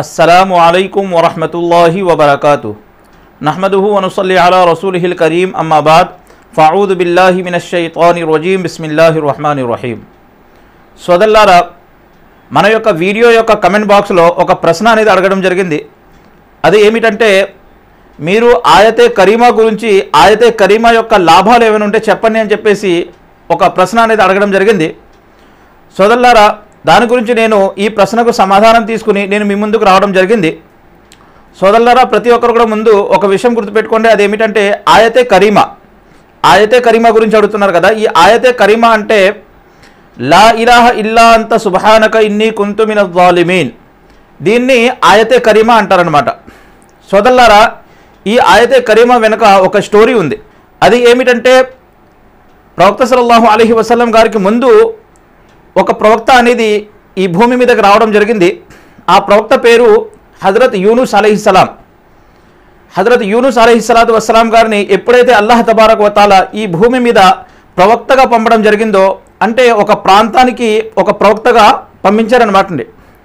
अस्सलामु अलैकुम वरहमतुल्लाहि वबरकातुहु नहमदुहु व नुसल्ली अला रसूलिहिल करीम अम्मा बाद फ़अऊज़ु बिल्लाहि मिनश शैतानिर रजीम बिस्मिल्लाहिर रहमानिर रहीम। సోదరులారా, మన యొక్క వీడియో యొక్క కమెంట్ బాక్స్లో ఒక ప్రశ్న అనేది అడగడం జరిగింది. అది ఏమిటంటే, మీరు ఆయతే కరీమా గురించి, ఆయతే కరీమా యొక్క లాభాలు ఏమైనా ఉంటే చెప్పండి అని చెప్పేసి ఒక ప్రశ్న అనేది అడగడం జరిగింది. సోదరులారా, దాని గురించి నేను ఈ ప్రశ్నకు సమాధానం తీసుకుని నేను మీ ముందుకు రావడం జరిగింది. సోదరులారా, ప్రతి ఒక్కరు కూడా ముందు ఒక విషయం గుర్తుపెట్టుకోండి. అదేమిటంటే ఆయతే కరీమా. ఆయతే కరీమా గురించి అడుగుతున్నారు కదా. ఈ ఆయతే కరీమా అంటే లా ఇలాహ ఇల్లా అంత సుబ్హానక ఇన్నీ కుంతు మినజ్ జాలిమీన్, దీన్ని ఆయతే కరీమా అంటారనమాట. సోదరులారా, ఈ ఆయతే కరీమా వెనుక ఒక స్టోరీ ఉంది. అది ఏమిటంటే, ప్రవక్త సల్లల్లాహు అలైహి వసల్లం గారికి ముందు ఒక ప్రవక్త అనేది ఈ భూమి మీదకి రావడం జరిగింది. ఆ ప్రవక్త పేరు హజరత్ యూనుస్ అలైహిస్సలాం. హజరత్ యూనుస్ అలైహిస్సలాతు వస్సలాం గారిని ఎప్పుడైతే అల్లాహ్ తబారక వ తఆలా ఈ భూమి మీద ప్రవక్తగా పంపడం జరిగిందో, అంటే ఒక ప్రాంతానికి ఒక ప్రవక్తగా పంపించారనమాట అండి.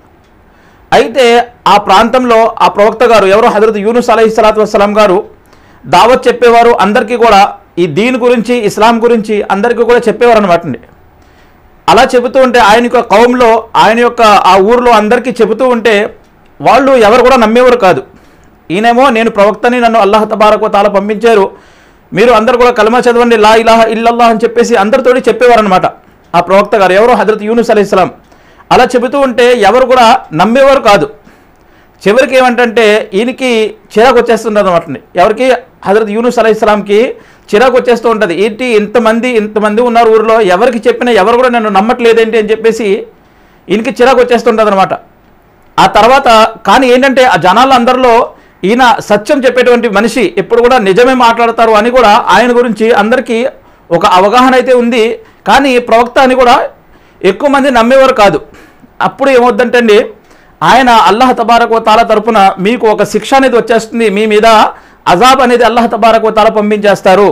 అయితే ఆ ప్రాంతంలో ఆ ప్రవక్త గారు ఎవరు, హజరత్ యూనుస్ అలైహిస్సలాతు వస్సలాం గారు దావత్ చెప్పేవారు. అందరికీ కూడా ఈ దీన్ గురించి, ఇస్లాం గురించి అందరికీ కూడా చెప్పేవారు అనమాట అండి. అలా చెబుతూ ఉంటే ఆయన యొక్క కౌంలో, ఆయన యొక్క ఆ ఊరిలో అందరికీ చెబుతూ ఉంటే వాళ్ళు ఎవరు కూడా నమ్మేవారు కాదు. ఈయనేమో నేను ప్రవక్తని, నన్ను అల్లాహ్ తబారక వ తఆలా పంపించారు, మీరు అందరు కూడా కలమా చదవండి, లా ఇలాహ ఇల్లల్లాహ్ అని చెప్పేసి అందరితోటి చెప్పేవారు అనమాట ఆ ప్రవక్త గారు ఎవరో హజరత్ యూనుస్ అలైహిస్సలాం. అలా చెబుతూ ఉంటే ఎవరు కూడా నమ్మేవారు కాదు. చివరికి ఏమంటే ఈయనకి చిరాకు వచ్చేస్తుంది అనమాట. ఎవరికి? హజరత్ యూనుస్ అలైహిస్సలాంకి చిరాకు వచ్చేస్తూ ఉంటుంది. ఏంటి ఇంతమంది ఉన్నారు ఊరిలో, ఎవరికి చెప్పినా ఎవరు కూడా నన్ను నమ్మట్లేదేంటి అని చెప్పేసి ఈయనకి చిరాకు వచ్చేస్తుంటుంది అనమాట. ఆ తర్వాత కానీ ఏంటంటే ఆ జనాలందరిలో ఈయన సత్యం చెప్పేటువంటి మనిషి, ఎప్పుడు కూడా నిజమే మాట్లాడతారు అని కూడా ఆయన గురించి అందరికీ ఒక అవగాహన అయితే ఉంది. కానీ ప్రవక్త అని కూడా ఎక్కువ మంది నమ్మేవారు కాదు. అప్పుడు ఏమవుద్దంటే అండి, ఆయన అల్లాహ్ తబారక వ తఆలా తరపున మీకు ఒక శిక్ష అనేది వచ్చేస్తుంది, మీ మీద అజాబ్ అనేది అల్లాహ్ తబారక వ తఆలా పంపించేస్తారు,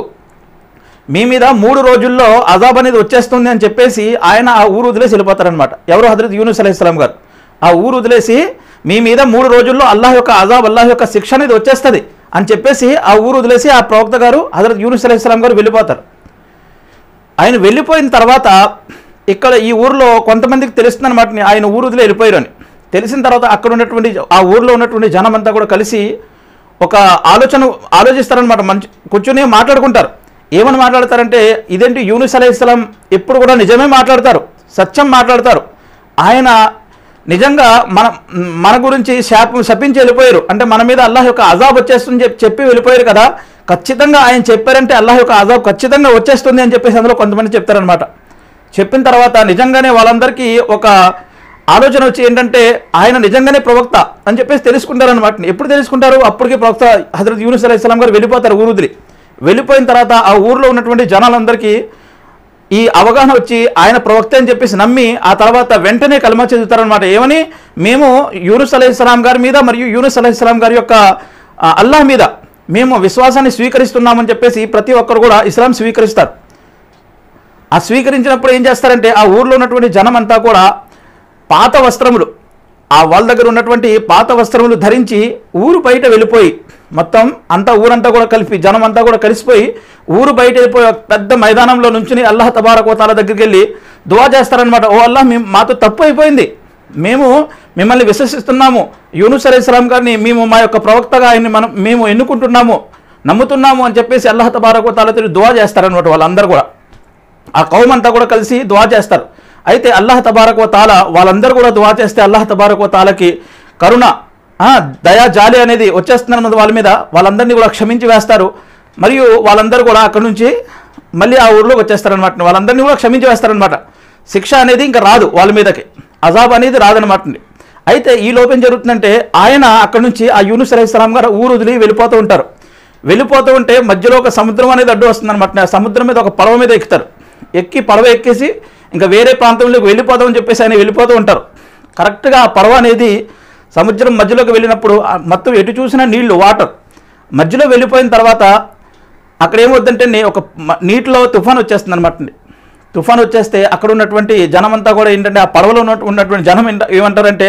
మీ మీద 3 రోజుల్లో అజాబ్ అనేది వచ్చేస్తుంది అని చెప్పేసి ఆయన ఆ ఊరు వదిలేసి వెళ్ళిపోతారనమాట. ఎవరు? హజరత్ యూనుస్ అలైహిస్సలాం గారు. ఆ ఊరు వదిలేసి మీ మీద 3 రోజుల్లో అల్లాహ్ యొక్క అజాబ్, అల్లాహ్ యొక్క శిక్ష అనేది వచ్చేస్తుంది అని చెప్పేసి ఆ ఊరు వదిలేసి ఆ ప్రవక్త గారు హజరత్ యూనుస్ అలైహిస్సలాం గారు వెళ్ళిపోతారు. ఆయన వెళ్ళిపోయిన తర్వాత ఇక్కడ ఈ ఊరిలో కొంతమందికి తెలుస్తుంది అనమాట, ఆయన ఊరు వదిలే వెళ్ళిపోయారు అని. తెలిసిన తర్వాత అక్కడ ఉన్నటువంటి ఆ ఊరిలో ఉన్నటువంటి జనం అంతా కూడా కలిసి ఒక ఆలోచిస్తారనమాట. మంచి కూర్చొని మాట్లాడుకుంటారు. ఏమని మాట్లాడతారంటే, ఇదేంటి యూనుస్ అలైహిస్సలాం ఎప్పుడు కూడా నిజమే మాట్లాడతారు, సత్యం మాట్లాడతారు, ఆయన నిజంగా మన గురించి శపించి వెళ్ళిపోయారు, అంటే మన మీద అల్లాహ్ యొక్క అజాబ్ వచ్చేస్తుంది చెప్పి వెళ్ళిపోయారు కదా, ఖచ్చితంగా ఆయన చెప్పారంటే అల్లాహ్ యొక్క అజాబ్ ఖచ్చితంగా వచ్చేస్తుంది అని చెప్పేసి అందులో కొంతమంది చెప్తారనమాట. చెప్పిన తర్వాత నిజంగానే వాళ్ళందరికీ ఒక ఆలోచన వచ్చి ఏంటంటే ఆయన నిజంగానే ప్రవక్త అని చెప్పేసి తెలుసుకుంటారనమాట. ఎప్పుడు తెలుసుకుంటారు? అప్పటికే ప్రవక్త హజరత్ యూనుస్ అలైహిస్సలాం గారు వెళ్ళిపోతారు ఊరు వదిలి. వెళ్ళిపోయిన తర్వాత ఆ ఊరిలో ఉన్నటువంటి జనాలందరికీ ఈ అవగాహన వచ్చి ఆయన ప్రవక్త అని చెప్పేసి నమ్మి ఆ తర్వాత వెంటనే కలమా చదువుతారనమాట. ఏమని? మేము యూనుస్ అలైహిస్సలాం గారి మీద మరియు యూనుస్ అలైహిస్సలాం గారి యొక్క అల్లాహ్ మీద మేము విశ్వాసాన్ని స్వీకరిస్తున్నామని చెప్పేసి ప్రతి ఒక్కరు కూడా ఇస్లాం స్వీకరిస్తారు. ఆ స్వీకరించినప్పుడు ఏం చేస్తారంటే ఆ ఊర్లో ఉన్నటువంటి జనం అంతా కూడా పాత వస్త్రములు, ఆ వాళ్ళ దగ్గర ఉన్నటువంటి పాత వస్త్రములు ధరించి ఊరు బయట వెళ్ళిపోయి, మొత్తం అంతా ఊరంతా కూడా కలిపి జనం అంతా కూడా కలిసిపోయి ఊరు బయట వెళ్ళిపోయి పెద్ద మైదానంలో నుంచుని అల్లాహ్ తబారక వ తఆలా దగ్గరికి వెళ్ళి దువా చేస్తారనమాట. ఓ అల్లాహ్, మాతో తప్పు అయిపోయింది, మేము మిమ్మల్ని విశ్వసిస్తున్నాము, యూనుస్ అలైహిస్సలాం గారిని మేము మా యొక్క ప్రవక్తగా ఆయన్ని మేము ఎన్నుకుంటున్నాము, నమ్ముతున్నాము అని చెప్పేసి అల్లాహ్ తబారక వ తఆలా దువా చేస్తారనమాట. వాళ్ళందరూ కూడా ఆ కౌమ్ అంతా కూడా కలిసి దువా చేస్తారు. అయితే అల్లాహ్ తబారక వ తఆలా వాళ్ళందరూ కూడా దువా చేస్తే అల్లాహ్ తబారక వ తఆలాకి కరుణ, దయా, జాలి అనేది వచ్చేస్తుందన్నమాట వాళ్ళ మీద. వాళ్ళందరినీ కూడా క్షమించి వేస్తారు. మరియు వాళ్ళందరూ కూడా అక్కడి నుంచి మళ్ళీ ఆ ఊరిలోకి వచ్చేస్తారనమాట. వాళ్ళందరినీ కూడా క్షమించి వేస్తారనమాట. శిక్ష అనేది ఇంకా రాదు వాళ్ళ మీదకి, అజాబ్ అనేది రాదనమాట. అయితే ఈ లోపం జరుగుతుందంటే ఆయన అక్కడ నుంచి ఆ యూనుస్ అలైహిస్సలాం గారు ఊరు వదిలి వెళ్ళిపోతూ ఉంటారు. వెళ్ళిపోతూ ఉంటే మధ్యలో ఒక సముద్రం అనేది అడ్డు వస్తుందన్నమాట. ఆ సముద్రం మీద ఒక పడవ మీద ఎక్కుతారు. ఎక్కి పడవ ఎక్కేసి ఇంకా వేరే ప్రాంతంలోకి వెళ్ళిపోతామని చెప్పేసి ఆయన వెళ్ళిపోతూ ఉంటారు. కరెక్ట్గా ఆ పడవ అనేది సముద్రం మధ్యలోకి వెళ్ళినప్పుడు మొత్తం ఎటు చూసినా నీళ్లు, వాటర్ మధ్యలో వెళ్ళిపోయిన తర్వాత అక్కడ ఏమవుతుందంటే ఒక నీటిలో తుఫాన్ వచ్చేస్తుంది అనమాట. తుఫాన్ వచ్చేస్తే అక్కడ ఉన్నటువంటి జనం అంతా కూడా ఏంటంటే ఆ పడవలో ఉన్నటువంటి జనం ఏమంటారంటే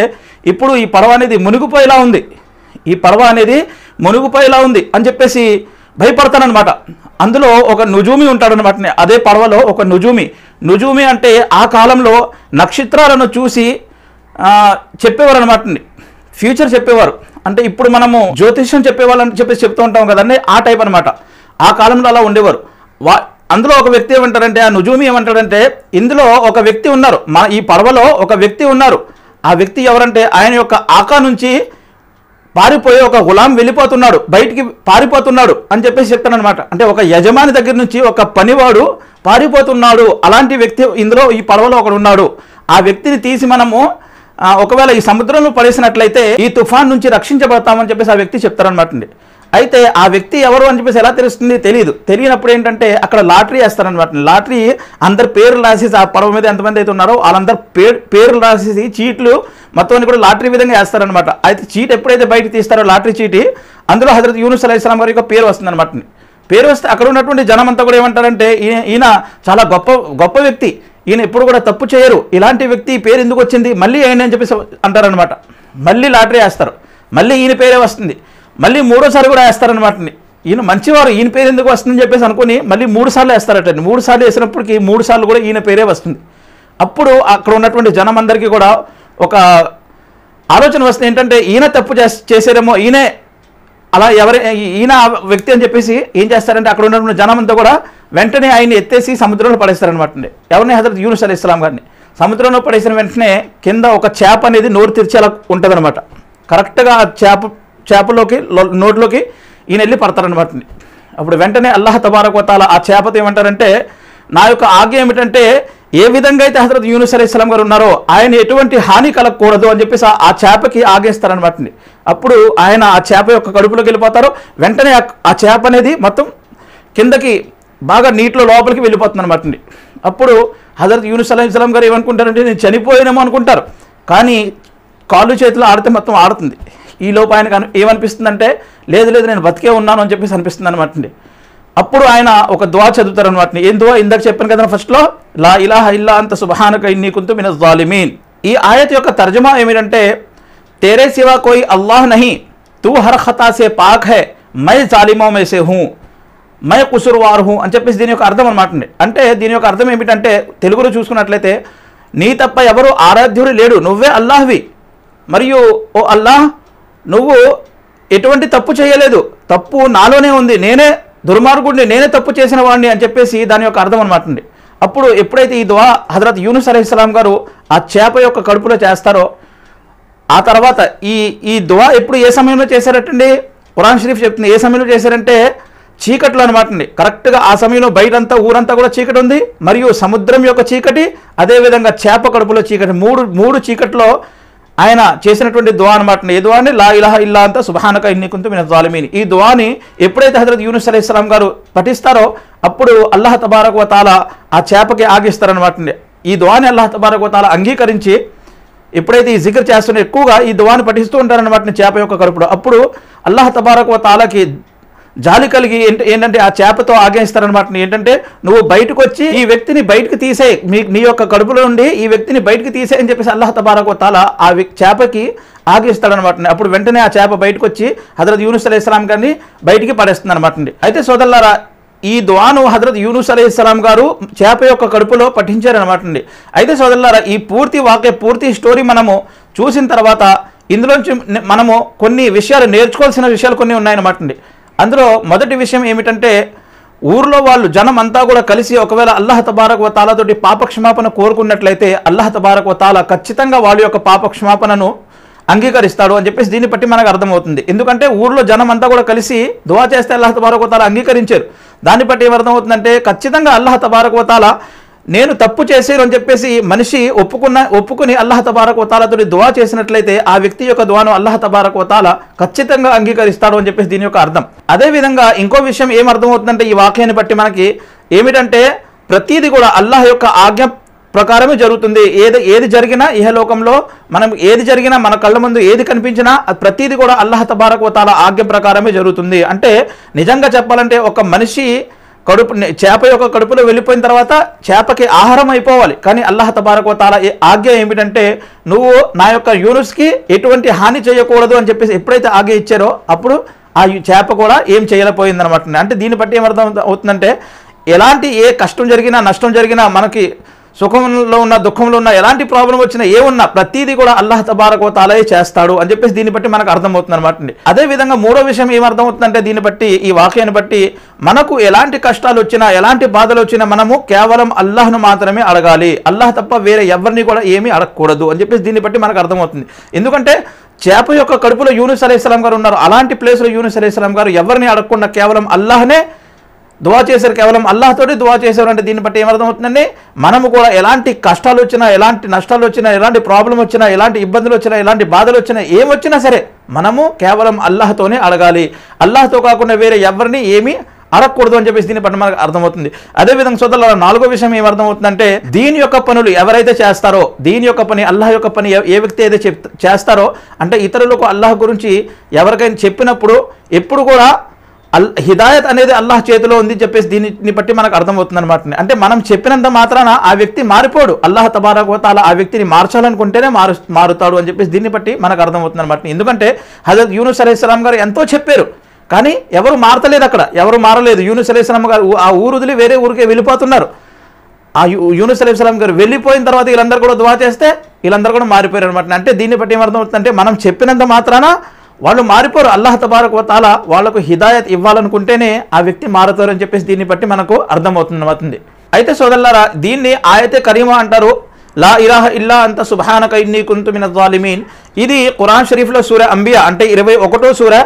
ఇప్పుడు ఈ పడవ అనేది మునిగిపోయేలా ఉంది, ఈ పడవ అనేది మునిగిపోయేలా ఉంది అని చెప్పేసి భయపడతానమాట. అందులో ఒక నుజూమి ఉంటాడనమాట. అదే పడవలో ఒక నుజూమి అంటే ఆ కాలంలో నక్షత్రాలను చూసి చెప్పేవారు అనమాట, ఫ్యూచర్ చెప్పేవారు. అంటే ఇప్పుడు మనము జ్యోతిష్యం చెప్పేవాళ్ళని చెప్పేసి చెప్తూ ఉంటాం కదండి, ఆ టైప్ అనమాట. ఆ కాలంలో అలా ఉండేవారు. అందులో ఒక వ్యక్తి ఏమంటారంటే, ఆ నుజూమి ఏమంటాడంటే, ఇందులో ఒక వ్యక్తి ఉన్నారు, ఈ పడవలో ఒక వ్యక్తి ఉన్నారు. ఆ వ్యక్తి ఎవరంటే ఆయన యొక్క ఆకా నుంచి పారిపోయి ఒక గులాం వెళ్ళిపోతున్నాడు, బయటికి పారిపోతున్నాడు అని చెప్పేసి చెప్తానమాట. అంటే ఒక యజమాని దగ్గర నుంచి ఒక పనివాడు పారిపోతున్నాడు, అలాంటి వ్యక్తి ఇందులో ఈ పడవలో ఒకడు ఉన్నాడు. ఆ వ్యక్తిని తీసి మనము ఒకవేళ ఈ సముద్రంలో పడేసినట్లయితే ఈ తుఫాన్ నుంచి రక్షించబడతామని చెప్పేసి ఆ వ్యక్తి చెప్తారనమాట అండి. అయితే ఆ వ్యక్తి ఎవరు అని చెప్పేసి ఎలా తెలుస్తుంది, తెలియనప్పుడు ఏంటంటే అక్కడ లాటరీ వేస్తారనమాట. లాటరీ అందరు పేర్లు రాసేసి, ఆ పడవ మీద ఎంతమంది అయితే ఉన్నారో వాళ్ళందరూ పేర్లు రాసేసి చీట్లు మొత్తం కూడా లాటరీ విధంగా వేస్తారనమాట. అయితే చీట్ ఎప్పుడైతే బయటకు తీస్తారో లాటరీ చీటి, అందులో హజరత్ యూనుస్ అలైహిస్సలాం గారి యొక్క పేరు వస్తుంది అనమాట. పేరు వస్తే అక్కడ ఉన్నటువంటి జనం అంతా కూడా ఏమంటారంటే, ఈయన చాలా గొప్ప వ్యక్తి, ఈయన ఎప్పుడు కూడా తప్పు చేయరు, ఇలాంటి వ్యక్తి పేరు ఎందుకు వచ్చింది మళ్ళీ ఆయన అని చెప్పేసి అంటారనమాట. మళ్ళీ లాటరీ వేస్తారు, మళ్ళీ ఈయన పేరే వస్తుంది, మళ్ళీ మూడోసారి కూడా వేస్తారనమాట. ఈయన మంచివారు, ఈయన పేరు ఎందుకు వస్తుందని చెప్పేసి అనుకుని మళ్ళీ 3 సార్లు వేస్తారట. 3 సార్లు వేసినప్పటికీ 3 సార్లు కూడా ఈయన పేరే వస్తుంది. అప్పుడు అక్కడ ఉన్నటువంటి జనం అందరికీ కూడా ఒక ఆలోచన వస్తుంది, ఏంటంటే ఈయన తప్పు చేసారేమో, ఈయన వ్యక్తి అని చెప్పేసి ఏం చేస్తారంటే అక్కడ ఉన్నటువంటి జనం అంతా కూడా వెంటనే ఆయన్ని ఎత్తేసి సముద్రంలో పడేస్తారనమాట. ఎవరిని? హజరత్ యూనుస్ అలైహిస్సలాం గారిని. సముద్రంలో పడేసిన వెంటనే కింద ఒక చేప అనేది నోరు తెరిచేలా ఉంటుంది అనమాట. కరెక్ట్గా ఆ చేపలోకి నోట్లోకి ఈయన వెళ్ళి పడతారనమాట. అప్పుడు వెంటనే అల్లాహ్ తబారక వ తఆలా ఆ చేపతో ఏమంటారంటే, నా యొక్క ఆజ్ఞ ఏమిటంటే ఏ విధంగా అయితే హజరత్ యూనుస్ అలైహిస్సలాం గారు ఉన్నారో ఆయన ఎటువంటి హాని కలగకూడదు అని చెప్పేసి ఆ చేపకి ఆగేస్తారనమాట. అప్పుడు ఆయన ఆ చేప యొక్క కడుపులోకి వెళ్ళిపోతారు. వెంటనే ఆ చేప అనేది మొత్తం కిందకి బాగా నీటిలో లోపలికి వెళ్ళిపోతుంది అనమాట. అప్పుడు హజరత్ యూనుస్ అలైహిస్సలాం గారు ఏమనుకుంటారంటే, నేను చనిపోయానేమో అనుకుంటారు, కానీ కాళ్ళు చేతులు ఆడితే మొత్తం ఆడుతుంది. ఈ లోపు ఆయనకు ఏమనిపిస్తుందంటే, లేదు నేను బతికే ఉన్నాను అని చెప్పేసి అనిపిస్తుంది అనమాట. అప్పుడు ఆయన ఒక దువా చదువుతారు అనమాట. ఏం దువా? ఇందాక చెప్పాను కదా ఫస్ట్లో, లా ఇలాహ ఇల్లా అంత సుబ్హానక ఇన్నీ కున్తు మినజ్ జాలిమీన్. ఈ ఆయత్ యొక్క తర్జమా ఏమిటంటే, తేరే సివా కోయి అల్లాహ్ నహీ, తూ హర్ ఖతా సే పాక్ హై, మై జాలిమో మే సే హూ, మై కుసుర్వార్ హూ అని చెప్పేసి దీని యొక్క అర్థం అనమాట. అంటే దీని యొక్క అర్థం ఏమిటంటే, తెలుగులో చూసుకున్నట్లయితే, నీ తప్ప ఎవరు ఆరాధ్యుడు లేడు, నువ్వే అల్లాహ్వి, మరియు ఓ అల్లాహ్ నువ్వు ఎటువంటి తప్పు చేయలేదు, తప్పు నాలోనే ఉంది, నేనే దుర్మార్గుడిని, నేనే తప్పు చేసిన వాడిని అని చెప్పేసి దాని యొక్క అర్థం అనమాట. అప్పుడు ఎప్పుడైతే ఈ దువా హజరత్ యూనుస్ అలైహిస్సలాం గారు ఆ చేప యొక్క కడుపులో చేస్తారో, ఆ తర్వాత ఈ దువా ఎప్పుడు ఏ సమయంలో చేశారటండి? ఖురాన్ షరీఫ్ చెప్తుంది ఏ సమయంలో చేశారంటే చీకట్లో అనమాట. కరెక్ట్గా ఆ సమయంలో బయటంతా ఊరంతా కూడా చీకటి ఉంది, మరియు సముద్రం యొక్క చీకటి, అదేవిధంగా చేప కడుపులో చీకటి, మూడు చీకట్లో ఆయన చేసినటువంటి దువా అనమాట. ఈ దువాని లా ఇలాహ ఇల్లా అంత సుబ్హానక ఇన్నీ కున్తు మినజ్ జాలిమీన్. ఈ దువాని ఎప్పుడైతే హజరత్ యూనుస్ అలైహిస్సలాం గారు పఠిస్తారో అప్పుడు అల్లాహ్ తబారక వ తఆలా ఆ చేపకి ఆగిస్తారనమాట. ఈ దువాని అల్లాహ్ తబారక వ తఆలా అంగీకరించి ఎప్పుడైతే ఈ జిక్ర్ చేస్తున్న ఎక్కువగా ఈ దువాని పఠిస్తూ ఉంటారనమాట చేప యొక్క కడుపులో, అప్పుడు అల్లాహ్ తబారక వ తఆలాకి జాలి కలిగి ఏంటంటే ఆ చేపతో ఆగేస్తారనమాట. ఏంటంటే నువ్వు బయటకు వచ్చి ఈ వ్యక్తిని బయటకు తీసే, నీ యొక్క కడుపులో నుండి ఈ వ్యక్తిని బయటకు తీసే అని చెప్పేసి అల్లాహ్ తబారక వ తఆలా ఆ చేపకి ఆగిస్తాడనమాట. అప్పుడు వెంటనే ఆ చేప బయటకు వచ్చి హజరత్ యూనుస్ అలైహిస్సలాం గారిని బయటికి పడేస్తుంది అనమాట. అయితే సోదరులారా, ఈ దువాను హజరత్ యూనుస్ అలైహిస్సలాం గారు చేప యొక్క కడుపులో పఠించారనమాట. అయితే సోదరులారా, ఈ పూర్తి స్టోరీ మనము చూసిన తర్వాత ఇందులోంచి మనము కొన్ని విషయాలు నేర్చుకోవాల్సిన విషయాలు కొన్ని ఉన్నాయన్నమాట. అందులో మొదటి విషయం ఏమిటంటే, ఊర్లో వాళ్ళు జనం అంతా కూడా కలిసి ఒకవేళ అల్లాహ్ తబారక వ తఆలా తోటి పాపక్షమాపణ కోరుకున్నట్లయితే అల్లాహ్ తబారక వ తఆలా ఖచ్చితంగా వాళ్ళ యొక్క పాపక్షమాపణను అంగీకరిస్తాడు అని చెప్పేసి దీన్ని బట్టి మనకు అర్థమవుతుంది. ఎందుకంటే ఊర్లో జనం అంతా కూడా కలిసి దువా చేస్తే అల్లాహ్ తబారక వ తఆలా అంగీకరించారు. దాన్ని బట్టి ఏమర్థమవుతుందంటే, ఖచ్చితంగా అల్లాహ్ తబారక వ తఆలా నేను తప్పు చేశాను అని చెప్పేసి మనిషి ఒప్పుకుని అల్లాహ్ తబారక వ తఆలా తోటి దువా చేసినట్లయితే ఆ వ్యక్తి యొక్క దువాను అల్లాహ్ తబారక వ తఆలా ఖచ్చితంగా అంగీకరిస్తాడు అని చెప్పేసి దీని యొక్క అర్థం. అదేవిధంగా ఇంకో విషయం ఏమర్థమవుతుందంటే ఈ వాక్యాన్ని బట్టి మనకి ఏమిటంటే, ప్రతిదీ కూడా అల్లాహ్ యొక్క ఆజ్ఞ ప్రకారమే జరుగుతుంది. ఏది జరిగినా ఇహలోకంలో మనం ఏది జరిగినా మన కళ్ళ ముందు ఏది కనిపించినా ప్రతిదీ కూడా అల్లాహ్ తబారక వ తఆలా ఆజ్ఞ ప్రకారమే జరుగుతుంది. అంటే నిజంగా చెప్పాలంటే ఒక మనిషి చేప యొక్క కడుపులో వెళ్ళిపోయిన తర్వాత చేపకి ఆహారం అయిపోవాలి. కానీ అల్లాహ్ తబారక వ తఆలా ఆజ్ఞ ఏమిటంటే నువ్వు నా యొక్క యూనుస్కి ఎటువంటి హాని చేయకూడదు అని చెప్పేసి ఎప్పుడైతే ఆజ్ఞ ఇచ్చారో అప్పుడు ఆ చేప కూడా ఏం చేయలేకపోయిందనమాట. అంటే దీన్ని బట్టి ఏమర్థం అవుతుందంటే ఎలాంటి ఏ కష్టం జరిగినా నష్టం జరిగినా మనకి సుఖంలో ఉన్న దుఃఖంలో ఉన్న ఎలాంటి ప్రాబ్లం వచ్చినా ఏమున్నా ప్రతిదీ కూడా అల్లాహ్ తబారక వ తఆలా చేస్తాడు అని చెప్పేసి దీన్ని బట్టి మనకు అర్థమవుతుంది అనమాట. అదేవిధంగా మూడో విషయం ఏమర్థమవుతుందంటే దీన్ని బట్టి ఈ వాక్యాన్ని బట్టి మనకు ఎలాంటి కష్టాలు వచ్చినా ఎలాంటి బాధలు వచ్చినా మనము కేవలం అల్లాహ్ను మాత్రమే అడగాలి. అల్లాహ్ తప్ప వేరే ఎవరిని కూడా ఏమీ అడగకూడదు అని చెప్పేసి దీన్ని బట్టి మనకు అర్థమవుతుంది. ఎందుకంటే చేప యొక్క కడుపులో యూనుస్ అలైహిస్సలాం గారు ఉన్నారు. అలాంటి ప్లేస్లో యూనుస్ అలైహిస్సలాం గారు ఎవరిని అడగకుండా కేవలం అల్లాహ్నే దువా చేశారు, కేవలం అల్లాహ్తోటి దువా చేశారు. అంటే దీన్ని బట్టి ఏమర్థమవుతుందండి మనము కూడా ఎలాంటి కష్టాలు వచ్చినా ఎలాంటి నష్టాలు వచ్చినా ఎలాంటి ప్రాబ్లం వచ్చినా ఎలాంటి ఇబ్బందులు వచ్చినా ఎలాంటి బాధలు వచ్చినా ఏమొచ్చినా సరే మనము కేవలం అల్లాహ్తోనే అడగాలి. అల్లాహ్తో కాకుండా వేరే ఎవరిని ఏమీ అడగకూడదు అని చెప్పేసి దీన్ని బట్టి మనకు అర్థమవుతుంది. అదేవిధంగా సోదరులారా నాలుగో విషయం ఏమర్థమవుతుందంటే దీని యొక్క పనులు ఎవరైతే చేస్తారో దీని యొక్క పని అల్లాహ్ యొక్క పని ఏ వ్యక్తి అయితే చేస్తారో అంటే ఇతరులకు అల్లాహ్ గురించి ఎవరికైనా చెప్పినప్పుడు ఎప్పుడు కూడా హిదాయత్ అనేది అల్లాహ్ చేతిలో ఉంది చెప్పేసి దీన్ని బట్టి మనకు అర్థమవుతుంది అనమాట. అంటే మనం చెప్పినంత మాత్రాన ఆ వ్యక్తి మారిపోడు. అల్లాహ్ తబారక వ తఆలా ఆ వ్యక్తిని మార్చాలనుకుంటేనే మారుతాడు అని చెప్పేసి దీన్ని బట్టి మనకు అర్థమవుతుంది అనమాట. ఎందుకంటే హజరత్ యూనుస్ అలైహిస్సలాం గారు ఎంతో చెప్పారు కానీ ఎవరు మారతలేదు, అక్కడ ఎవరు మారలేదు. యూనుస్ అలైహిస్సలాం గారు ఆ ఊరు వదిలి వేరే ఊరికే వెళ్ళిపోతున్నారు. ఆ యూనుస్ అలైహిస్సలాం గారు వెళ్ళిపోయిన తర్వాత వీళ్ళందరూ కూడా దువా చేస్తే వీళ్ళందరూ కూడా మారిపోయారు అనమాట. అంటే దీన్ని బట్టి ఏమర్థమవుతుందంటే మనం చెప్పినంత మాత్రాన వాళ్ళు మారిపోరు. అల్లాహ్ తబారక వ తఆలా వాళ్లకు హిదాయత్ ఇవ్వాలనుకుంటేనే ఆ వ్యక్తి మారుతారు అని చెప్పేసి దీన్ని బట్టి మనకు అర్థమవుతుంది. అయితే సోదరులారా దీన్ని ఆయతే కరీమా అంటారు. లా ఇలాహ ఇల్లా అంత సుబ్హానక ఇన్నీ కున్తు మినజ్ జాలిమీన్. ఇది ఖురాన్ షరీఫ్లో సూరా అంబియా అంటే 21వ సూరా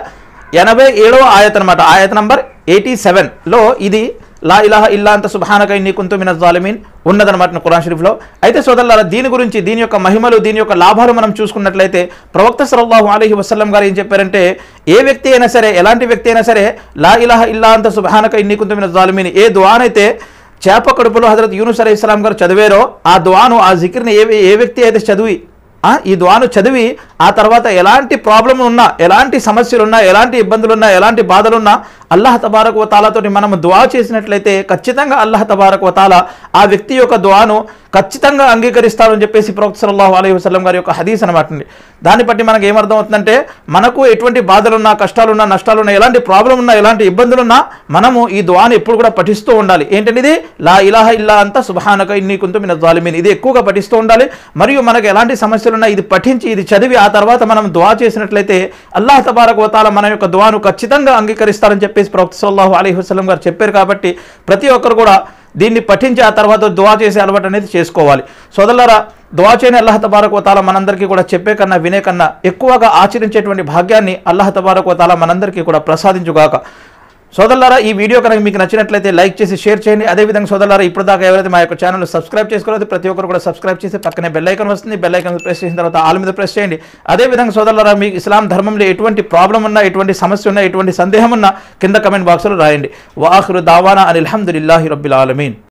87వ ఆయత్ అనమాట. ఆయత్ నంబర్ 87లో ఇది లా ఇలాహ ఇల్లా అంత సుబ్హానక ఇన్నీ కున్తు మినజ్ జాలిమీన్ ఉన్నదనమాట ఖురాన్ షరీఫ్లో. అయితే సోదరులారా దీని గురించి దీని యొక్క మహిమలు దీని యొక్క లాభాలు మనం చూసుకున్నట్లయితే ప్రవక్త సల్లల్లాహు అలైహి వసల్లం గారు ఏం చెప్పారంటే ఏ వ్యక్తి అయినా సరే ఎలాంటి వ్యక్తి అయినా సరే లా ఇలాహ ఇల్లా అంత సుబ్హానక ఇన్నీ కున్తు మినజ్ జాలిమీన్ ఏ దుఆనైతే చేప కడుపులో హజరత్ యూనుస్ అలైహిస్సలాం గారు చదివారో ఆ దుఆను ఆ జిక్ర్ని ఏ వ్యక్తి అయితే చదివి ఈ దుఆను చదివి ఆ తర్వాత ఎలాంటి ప్రాబ్లం ఉన్నా ఎలాంటి సమస్యలు ఉన్నా ఎలాంటి ఇబ్బందులు ఉన్నా ఎలాంటి బాధలున్నా అల్లాహ్ తబారక వ తఆలాతోటి మనం దుఆ చేసినట్లయితే ఖచ్చితంగా అల్లాహ్ తబారక వ తఆలా ఆ వ్యక్తి యొక్క దుఆను ఖచ్చితంగా అంగీకరిస్తారని చెప్పేసి ప్రవక్త సల్లల్లాహు అలైహి వసల్లం గారి యొక్క హదీస్ అనమాట. దాన్ని బట్టి మనకు ఏమర్థం అవుతుందంటే మనకు ఎటువంటి బాధలున్నా కష్టాలున్నా నష్టాలున్నా ఎలాంటి ప్రాబ్లం ఉన్నా ఎలాంటి ఇబ్బందులున్నా మనము ఈ దుఆను ఎప్పుడు కూడా పఠిస్తూ ఉండాలి. ఏంటంటే లా ఇలాహ ఇల్లా అంత సుబ్హానక ఇన్నీ కున్తు మినజ్ జాలిమీన్ ఇది ఎక్కువగా పఠిస్తూ ఉండాలి. మరియు మనకు ఎలాంటి సమస్యలున్నా ఇది పఠించి ఇది చదివి ఆ తర్వాత మనం దుఆ చేసినట్లయితే అల్లాహ్ తబారక వ తఆలా మన యొక్క దుఆను ఖచ్చితంగా అంగీకరిస్తారని చెప్పేసి ప్రవక్త సల్లల్లాహు అలైహి వసల్లం గారు చెప్పారు. కాబట్టి ప్రతి ఒక్కరు కూడా దీన్ని పఠించి ఆ తర్వాత దుఆ చేసే అలవాటు అనేది చేసుకోవాలి. సోదరులారా దుఆ చేయని అల్లాహ్ తబారక వ తఆలా మనందరికీ కూడా చెప్పే కన్నా వినే కన్నా ఎక్కువగా ఆచరించేటువంటి భాగ్యాన్ని అల్లాహ్ తబారక వ తఆలా మనందరికీ కూడా ప్రసాదించుగాక. సోదరులారా ఈ వీడియో కనుక మీకు నచ్చినట్లయితే లైక్ చేసి షేర్ చేయండి. అదేవిధంగా సోదరులారా ఇప్పుడు దాకా ఎవరైతే మా యొక్క ఛానల్ సబ్స్క్రైబ్ చేసుకోలేదు ప్రతి ఒక్కరు కూడా సబ్స్క్రైబ్ చేసి పక్కనే బెల్ ఐకాన్ వస్తుంది. బెల్ ఐకాన్ ప్రెస్ చేసిన తర్వాత ఆల్ మీద ప్రెస్ చేయండి. అదేవిధంగా సోదరులారా మీకు ఇస్లాం ధర్మంలో ఎటువంటి ప్రాబ్లం ఉన్నా ఎటువంటి సమస్య ఉన్నా ఎటువంటి సందేహం ఉన్నా కింద కమెంట్ బాక్స్లో రాయండి. వఆఖిరు దావానా అనిల్ హమ్దులిల్లాహి రబ్బిల్ ఆలమీన్.